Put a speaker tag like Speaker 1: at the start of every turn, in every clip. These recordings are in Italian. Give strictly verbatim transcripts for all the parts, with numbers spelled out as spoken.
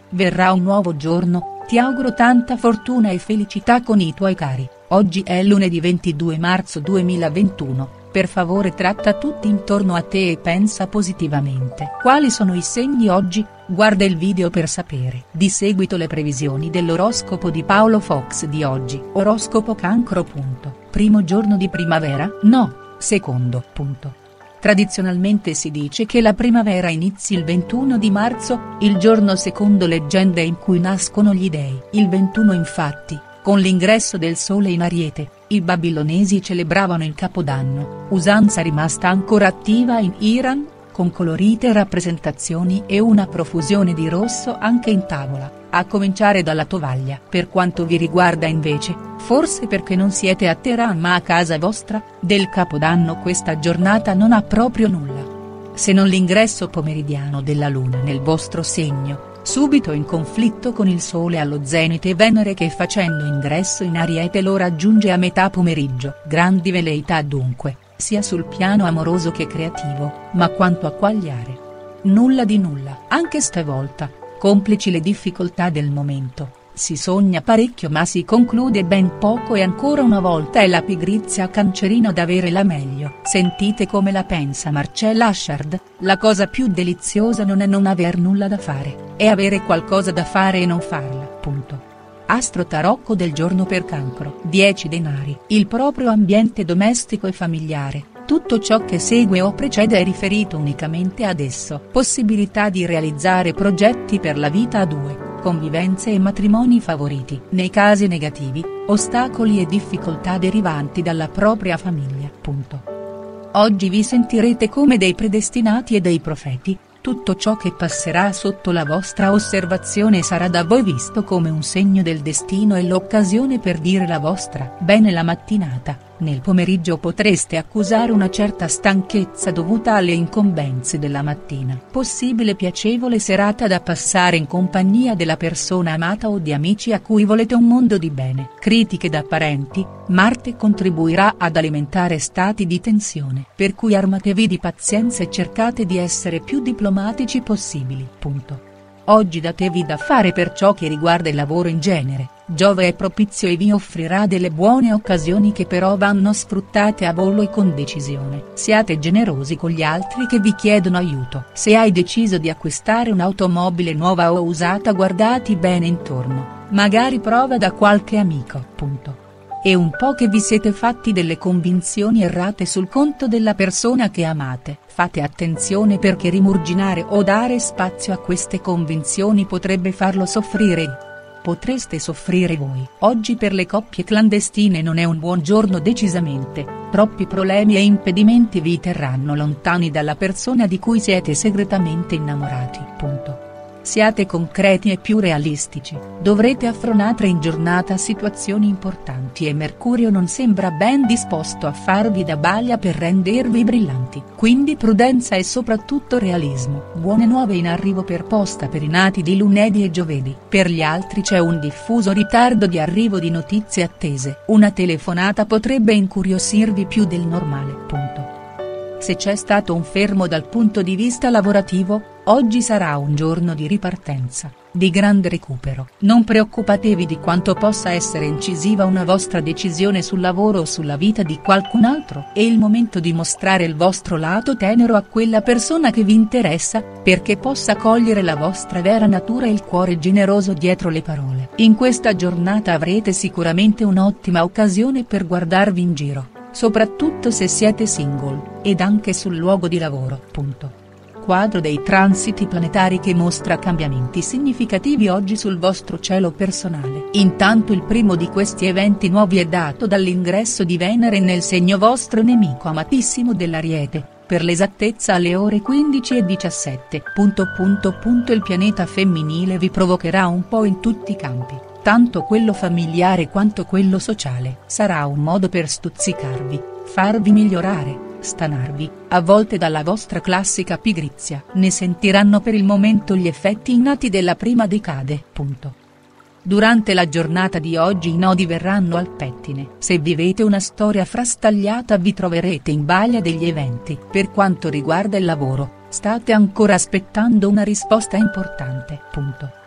Speaker 1: verrà un nuovo giorno, ti auguro tanta fortuna e felicità con i tuoi cari. Oggi è lunedì ventidue marzo duemilaventuno, per favore tratta tutti intorno a te e pensa positivamente. Quali sono i segni oggi? Guarda il video per sapere. Di seguito le previsioni dell'oroscopo di Paolo Fox di oggi. Oroscopo Cancro. Punto. Primo giorno di primavera? No, secondo. Punto. Tradizionalmente si dice che la primavera inizi il ventuno di marzo, il giorno secondo leggende in cui nascono gli dei. Il ventuno infatti, con l'ingresso del sole in Ariete, i babilonesi celebravano il Capodanno, usanza rimasta ancora attiva in Iran, con colorite rappresentazioni e una profusione di rosso anche in tavola, a cominciare dalla tovaglia. Per quanto vi riguarda invece, forse perché non siete a Teheran ma a casa vostra, del Capodanno questa giornata non ha proprio nulla. Se non l'ingresso pomeridiano della Luna nel vostro segno, subito in conflitto con il Sole allo zenite e Venere che facendo ingresso in Ariete lo raggiunge a metà pomeriggio. Grandi veleità dunque, sia sul piano amoroso che creativo, ma quanto a quagliare? Nulla di nulla. Anche stavolta, complici le difficoltà del momento, si sogna parecchio ma si conclude ben poco e ancora una volta è la pigrizia cancerina ad avere la meglio. Sentite come la pensa Marcella Ashard, la cosa più deliziosa non è non aver nulla da fare, è avere qualcosa da fare e non farla. Punto. Astro tarocco del giorno per Cancro. dieci denari. Il proprio ambiente domestico e familiare, tutto ciò che segue o precede è riferito unicamente ad esso. Possibilità di realizzare progetti per la vita a due, convivenze e matrimoni favoriti. Nei casi negativi, ostacoli e difficoltà derivanti dalla propria famiglia. Punto. Oggi vi sentirete come dei predestinati e dei profeti. Tutto ciò che passerà sotto la vostra osservazione sarà da voi visto come un segno del destino e l'occasione per dire la vostra. Bene la mattinata, nel pomeriggio potreste accusare una certa stanchezza dovuta alle incombenze della mattina. Possibile piacevole serata da passare in compagnia della persona amata o di amici a cui volete un mondo di bene. Critiche da parenti, Marte contribuirà ad alimentare stati di tensione. Per cui armatevi di pazienza e cercate di essere più diplomatici possibili. Punto. Oggi datevi da fare per ciò che riguarda il lavoro in genere, Giove è propizio e vi offrirà delle buone occasioni che però vanno sfruttate a volo e con decisione. Siate generosi con gli altri che vi chiedono aiuto. Se hai deciso di acquistare un'automobile nuova o usata guardati bene intorno, magari prova da qualche amico. Punto. È un po' che vi siete fatti delle convinzioni errate sul conto della persona che amate. Fate attenzione perché rimurginare o dare spazio a queste convinzioni potrebbe farlo soffrire. Potreste soffrire voi. Oggi per le coppie clandestine non è un buon giorno decisamente, troppi problemi e impedimenti vi terranno lontani dalla persona di cui siete segretamente innamorati. Punto. Siate concreti e più realistici, dovrete affrontare in giornata situazioni importanti e Mercurio non sembra ben disposto a farvi da balia per rendervi brillanti. Quindi prudenza e soprattutto realismo. Buone nuove in arrivo per posta per i nati di lunedì e giovedì. Per gli altri c'è un diffuso ritardo di arrivo di notizie attese. Una telefonata potrebbe incuriosirvi più del normale. Punto. Se c'è stato un fermo dal punto di vista lavorativo, oggi sarà un giorno di ripartenza, di grande recupero. Non preoccupatevi di quanto possa essere incisiva una vostra decisione sul lavoro o sulla vita di qualcun altro. È il momento di mostrare il vostro lato tenero a quella persona che vi interessa, perché possa cogliere la vostra vera natura e il cuore generoso dietro le parole. In questa giornata avrete sicuramente un'ottima occasione per guardarvi in giro, soprattutto se siete single, ed anche sul luogo di lavoro. Punto. Quadro dei transiti planetari che mostra cambiamenti significativi oggi sul vostro cielo personale. Intanto il primo di questi eventi nuovi è dato dall'ingresso di Venere nel segno vostro nemico amatissimo dell'Ariete, per l'esattezza alle ore quindici e diciassette. Punto punto punto il pianeta femminile vi provocherà un po' in tutti i campi, tanto quello familiare quanto quello sociale. Sarà un modo per stuzzicarvi, farvi migliorare, stanarvi, a volte dalla vostra classica pigrizia. Ne sentiranno per il momento gli effetti innati della prima decade. Punto. Durante la giornata di oggi i nodi verranno al pettine. Se vivete una storia frastagliata vi troverete in balia degli eventi. Per quanto riguarda il lavoro, state ancora aspettando una risposta importante. Punto.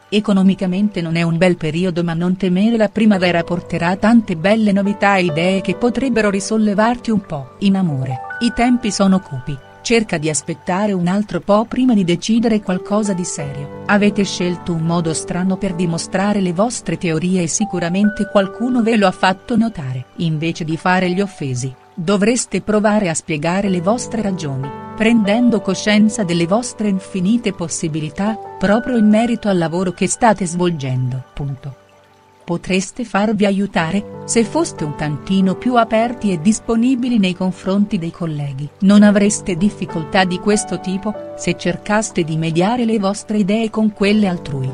Speaker 1: Economicamente non è un bel periodo, ma non temere, la primavera porterà tante belle novità e idee che potrebbero risollevarti un po'. In amore, i tempi sono cupi, cerca di aspettare un altro po' prima di decidere qualcosa di serio. Avete scelto un modo strano per dimostrare le vostre teorie e sicuramente qualcuno ve lo ha fatto notare. Invece di fare gli offesi, dovreste provare a spiegare le vostre ragioni, prendendo coscienza delle vostre infinite possibilità, proprio in merito al lavoro che state svolgendo. Punto. Potreste farvi aiutare, se foste un tantino più aperti e disponibili nei confronti dei colleghi. Non avreste difficoltà di questo tipo, se cercaste di mediare le vostre idee con quelle altrui.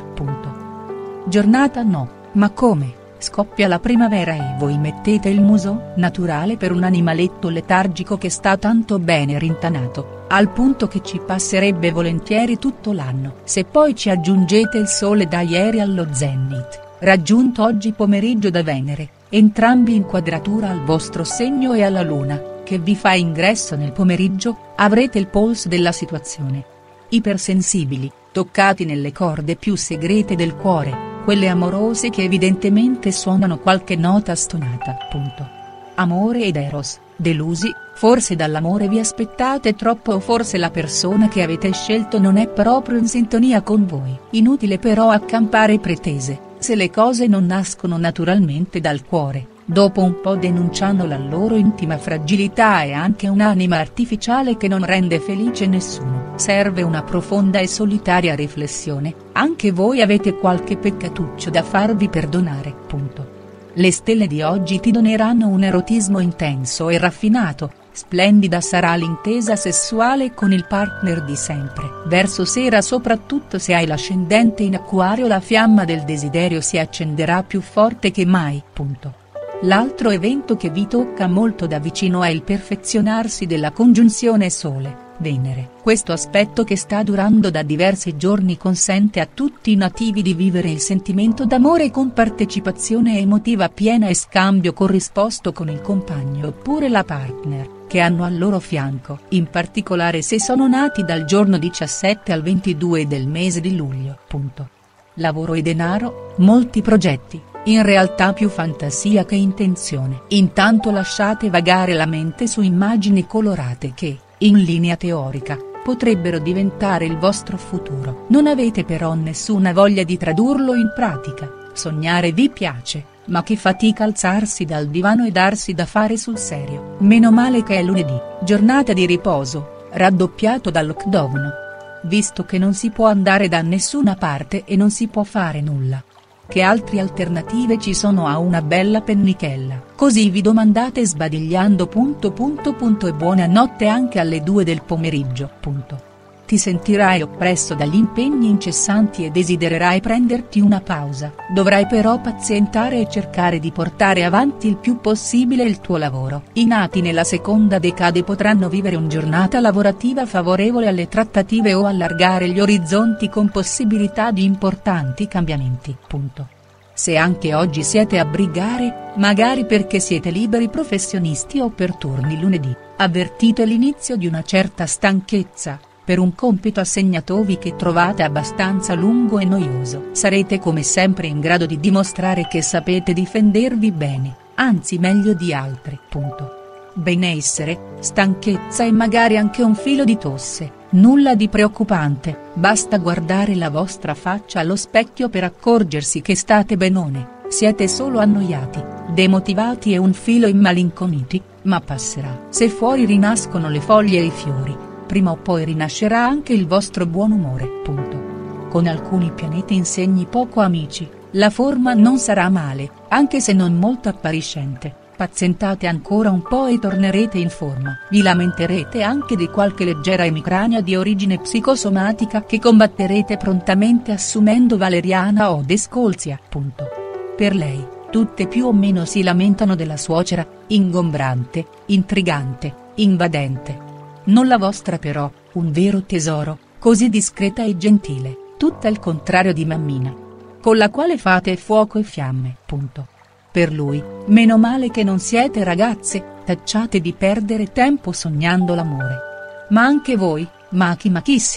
Speaker 1: Punto. Giornata no, ma come? Scoppia la primavera e voi mettete il muso? Naturale per un animaletto letargico che sta tanto bene rintanato, al punto che ci passerebbe volentieri tutto l'anno. Se poi ci aggiungete il sole da ieri allo zenith, raggiunto oggi pomeriggio da Venere, entrambi in quadratura al vostro segno e alla Luna, che vi fa ingresso nel pomeriggio, avrete il polso della situazione. Ipersensibili, toccati nelle corde più segrete del cuore, quelle amorose che evidentemente suonano qualche nota stonata. Punto. Amore ed eros, delusi, forse dall'amore vi aspettate troppo o forse la persona che avete scelto non è proprio in sintonia con voi. Inutile però accampare pretese, se le cose non nascono naturalmente dal cuore, dopo un po' denunciano la loro intima fragilità e anche un'anima artificiale che non rende felice nessuno. Serve una profonda e solitaria riflessione, anche voi avete qualche peccatuccio da farvi perdonare. Punto. Le stelle di oggi ti doneranno un erotismo intenso e raffinato, splendida sarà l'intesa sessuale con il partner di sempre. Verso sera, soprattutto se hai l'ascendente in Acquario, la fiamma del desiderio si accenderà più forte che mai. Punto. L'altro evento che vi tocca molto da vicino è il perfezionarsi della congiunzione Sole-Venere. Questo aspetto, che sta durando da diversi giorni, consente a tutti i nativi di vivere il sentimento d'amore con partecipazione emotiva piena e scambio corrisposto con il compagno oppure la partner, che hanno al loro fianco, in particolare se sono nati dal giorno diciassette al ventidue del mese di luglio. Punto. Lavoro e denaro, molti progetti, in realtà più fantasia che intenzione. Intanto lasciate vagare la mente su immagini colorate che, in linea teorica, potrebbero diventare il vostro futuro. Non avete però nessuna voglia di tradurlo in pratica. Sognare vi piace, ma che fatica alzarsi dal divano e darsi da fare sul serio. Meno male che è lunedì, giornata di riposo, raddoppiato dal lockdown. Visto che non si può andare da nessuna parte e non si può fare nulla. Che altre alternative ci sono a una bella pennichella? Così vi domandate sbadigliando. Punto punto punto e buonanotte anche alle due del pomeriggio. Punto. Ti sentirai oppresso dagli impegni incessanti e desidererai prenderti una pausa. Dovrai però pazientare e cercare di portare avanti il più possibile il tuo lavoro. I nati nella seconda decade potranno vivere una giornata lavorativa favorevole alle trattative o allargare gli orizzonti con possibilità di importanti cambiamenti. Punto. Se anche oggi siete a brigare, magari perché siete liberi professionisti o per turni lunedì, avvertite l'inizio di una certa stanchezza per un compito assegnatovi che trovate abbastanza lungo e noioso. Sarete come sempre in grado di dimostrare che sapete difendervi bene, anzi meglio di altri. Punto. Benessere, stanchezza e magari anche un filo di tosse, nulla di preoccupante, basta guardare la vostra faccia allo specchio per accorgersi che state benone, siete solo annoiati, demotivati e un filo immalinconiti, ma passerà. Se fuori rinascono le foglie e i fiori, prima o poi rinascerà anche il vostro buon umore. Punto. Con alcuni pianeti in segni poco amici, la forma non sarà male, anche se non molto appariscente. Pazientate ancora un po' e tornerete in forma. Vi lamenterete anche di qualche leggera emicrania di origine psicosomatica che combatterete prontamente assumendo valeriana o descolzia. Punto. Per lei, tutte più o meno si lamentano della suocera, ingombrante, intrigante, invadente. Non la vostra però, un vero tesoro, così discreta e gentile, tutta il contrario di mammina. Con la quale fate fuoco e fiamme. Punto. Per lui, meno male che non siete ragazze, tacciate di perdere tempo sognando l'amore. Ma anche voi, machi machissimi,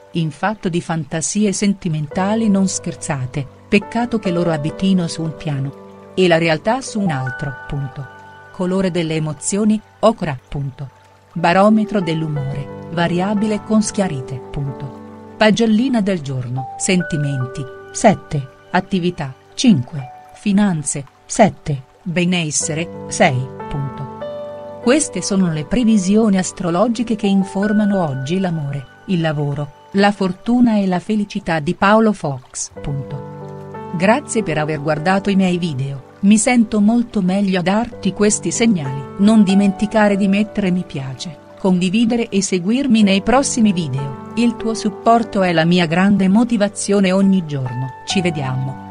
Speaker 1: in fatto di fantasie sentimentali non scherzate, peccato che loro abitino su un piano. E la realtà su un altro. Punto. Colore delle emozioni, ocra. Punto. Barometro dell'umore, variabile con schiarite. Punto. Pagellina del giorno. Sentimenti, sette, attività, cinque, finanze, sette, benessere, sei. Punto. Queste sono le previsioni astrologiche che informano oggi l'amore, il lavoro, la fortuna e la felicità di Paolo Fox. Punto. Grazie per aver guardato i miei video, mi sento molto meglio a darti questi segnali. Non dimenticare di mettere mi piace, condividere e seguirmi nei prossimi video, il tuo supporto è la mia grande motivazione ogni giorno. Ci vediamo.